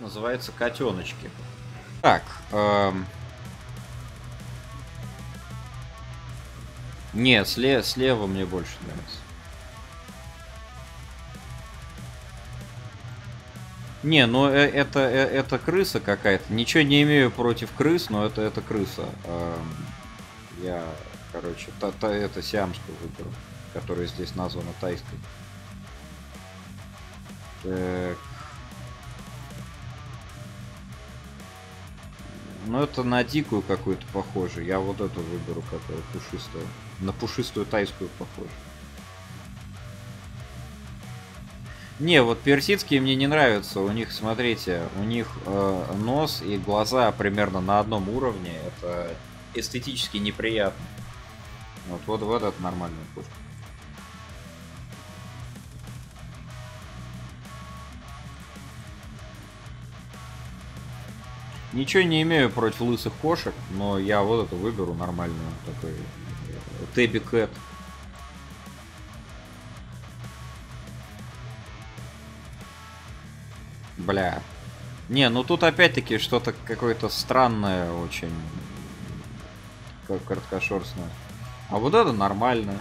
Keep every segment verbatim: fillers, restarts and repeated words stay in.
называется котеночки. Так. Эм... Нет, слева, слева мне больше нравится. Не, ну это, это крыса какая-то. Ничего не имею против крыс, но это, это крыса. Эм... Я, короче, та, та, это сиамскую выберу, которая здесь названа тайской. Так. Ну это на дикую какую-то похоже. Я вот эту выберу, которая пушистая. На пушистую тайскую похоже. Не, вот персидские мне не нравятся. У них, смотрите, у них э, нос и глаза примерно на одном уровне. Это эстетически неприятно. Вот, вот, вот это нормальная пушка. Ничего не имею против лысых кошек, но я вот эту выберу нормальную. Такой Тэби Кэт. Бля. Не, ну тут опять-таки что-то какое-то странное очень. Как короткошерстное. А вот это нормально.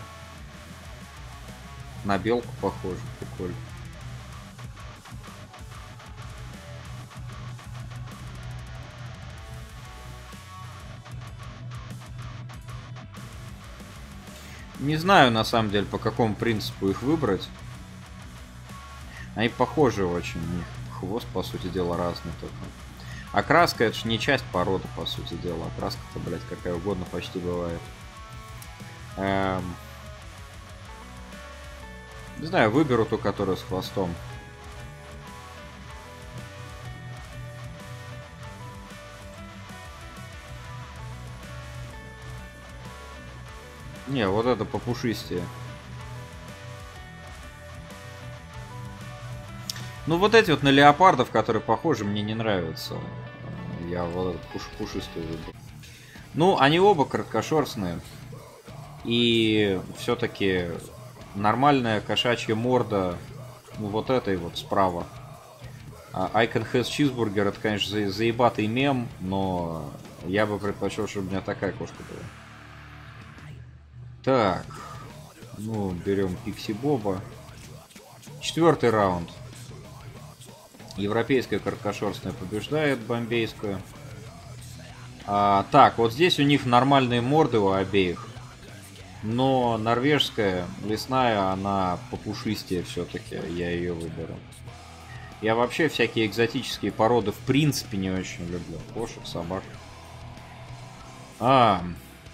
На белку похоже. Прикольно. Не знаю, на самом деле, по какому принципу их выбрать. Они похожи очень. У них хвост, по сути дела, разный только. Окраска — это же не часть породы, по сути дела. Окраска-то, блядь, какая угодно почти бывает. Эм... Не знаю, выберу ту, которая с хвостом. Не, вот это попушистее. Ну вот эти вот на леопардов, которые похожи, мне не нравятся. Я вот этот пуш пушистую выберу. Ну, они оба короткошерстные. И все-таки нормальная кошачья морда, ну вот этой вот справа. I can have cheeseburger, это, конечно, за заебатый мем, но я бы предпочел, чтобы у меня такая кошка была. Так, ну, берем Пикси Боба. Четвертый раунд. Европейская короткошерстная побеждает бомбейскую. А, так, вот здесь у них нормальные морды у обеих. Но норвежская лесная, она попушистее все-таки. Я ее выберу. Я вообще всякие экзотические породы в принципе не очень люблю. Кошек, собак. А...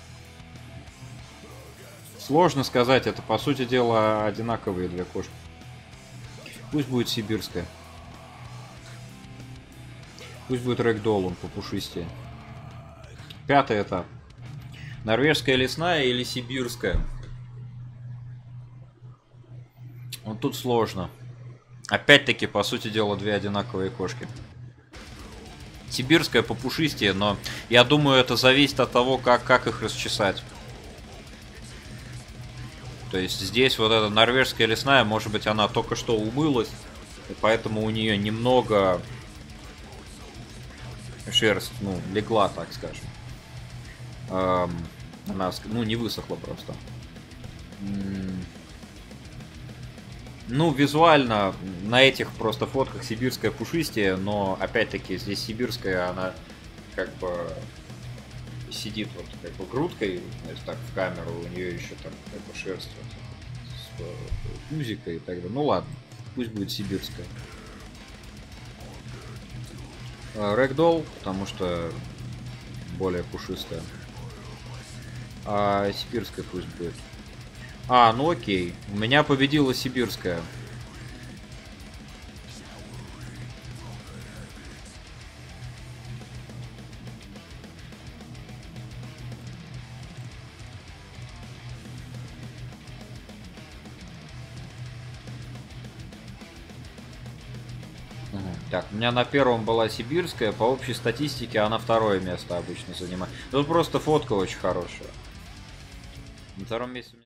Сложно сказать, это по сути дела одинаковые две кошки. Пусть будет сибирская. Пусть будет рэгдолл, он попушистее. Пятый этап. Норвежская лесная или сибирская? Вот тут сложно. Опять-таки, по сути дела, две одинаковые кошки. Сибирская попушистее, но я думаю, это зависит от того, как, как их расчесать. То есть здесь вот эта норвежская лесная, может быть, она только что умылась, и поэтому у нее немного шерсть, ну, легла, так скажем. Эм, она, ну, не высохла просто. Ну, визуально на этих просто фотках сибирская пушистее, но опять-таки здесь сибирская, она как бы сидит вот как бы грудкой, то есть так в камеру, у нее еще там как бы шерсть вот, с пузикой и так далее. Ну ладно, пусть будет сибирская. Рэгдолл, потому что более пушистая. А сибирская пусть будет. А, ну окей. У меня победила сибирская. Так, у меня на первом была сибирская, по общей статистике она второе место обычно занимает. Тут просто фотка очень хорошая. На втором месте...